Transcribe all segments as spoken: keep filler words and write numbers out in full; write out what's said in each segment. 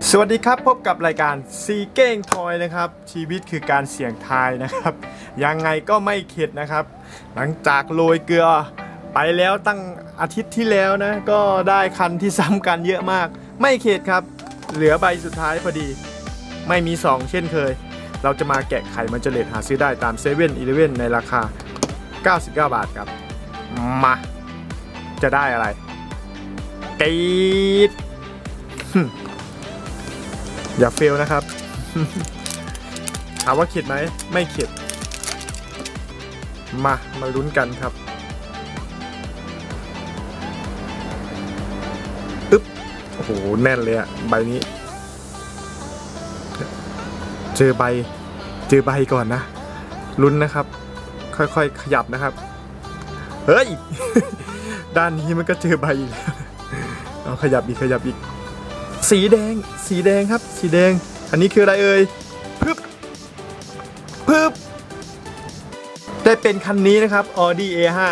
สวัสดีครับพบกับรายการซีเก้งทอยนะครับชีวิตคือการเสี่ยงทายนะครับยังไงก็ไม่เข็ดนะครับหลังจากโรยเกลือไปแล้วตั้งอาทิตย์ที่แล้วนะก็ได้คันที่ซ้ำกันเยอะมากไม่เข็ดครับเหลือใบสุดท้ายพอดีไม่มีสองเช่นเคยเราจะมาแกะไข่มันเจล็ดหาซื้อได้ตามเซเว่นอีเลฟเว่นในราคาเก้าสิบเก้าบาทครับมาจะได้อะไรกีดอย่าเฟลนะครับ ถามว่าเข็ดไหมไม่เข็ดมามาลุ้นกันครับอึ๊บโอ้โหแน่นเลยอะใบนี้เจอใบเจอใบก่อนนะลุ้นนะครับค่อยๆขยับนะครับเฮ้ย ด้านนี้มันก็เจอใบอีกแล้วเอาขยับอีกขยับอีกสีแดงสีแดงครับสีแดงอันนี้คืออะไรเอ่ยปึ๊บปึ๊บได้เป็นคันนี้นะครับ Audi เอ ห้า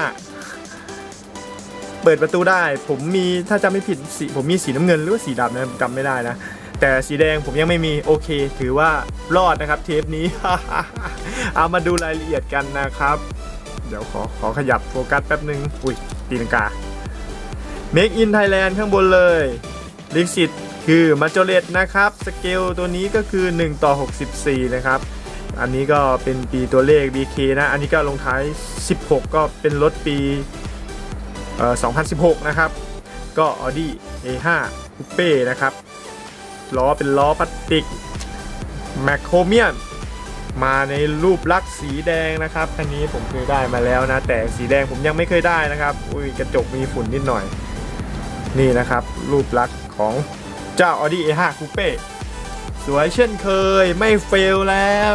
เปิดประตูได้ผมมีถ้าจำไม่ผิดสีผมมีสีน้ำเงินหรือว่าสีดำนะจำไม่ได้นะแต่สีแดงผมยังไม่มีโอเคถือว่ารอดนะครับเทปนี้ เอามาดูรายละเอียดกันนะครับเดี๋ยวขอขอขยับโฟกัสแป๊บนึงอุ้ยตีลังกา Make in Thailand ข้างบนเลยลิขสิทธิ์คือมาโจเลตนะครับสเกลตัวนี้ก็คือหนึ่งต่อหกสิบสี่นะครับอันนี้ก็เป็นปีตัวเลข บี เค นะอันนี้ก็ลงท้ายสิบหกก็เป็นรถปีเอ่อสองพันสิบหกนะครับก็ Audi เอ ห้า Coupe นะครับล้อเป็นล้อพลาสติกแมคโครเมียมมาในรูปลักษณ์สีแดงนะครับคันนี้ผมเคยได้มาแล้วนะแต่สีแดงผมยังไม่เคยได้นะครับอุ้ยกระจกมีฝุ่นนิดหน่อยนี่นะครับรูปลักษณ์ของเจ้า Audi เอ ห้า Coupe สวยเช่นเคยไม่เฟลแล้ว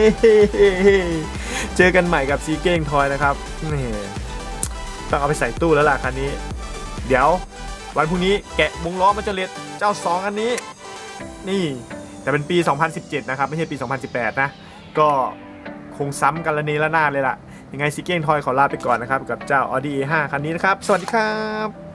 เจอกันใหม่กับซีเก้งทอยนะครับนี่ต้องเอาไปใส่ตู้แล้วล่ะคันนี้เดี๋ยววันพรุ่งนี้แกะวงล้อมันจะเล็ดเจ้าสองอันนี้นี่แต่เป็นปีสองพันสิบเจ็ดนะครับไม่ใช่ปีสองพันสิบแปดนะก็คงซ้ำกันละนี้ละหน้าเลยล่ะยังไงซีเก้งทอยขอลาไปก่อนนะครับกับเจ้า Audi เอ ห้า คันนี้นะครับสวัสดีครับ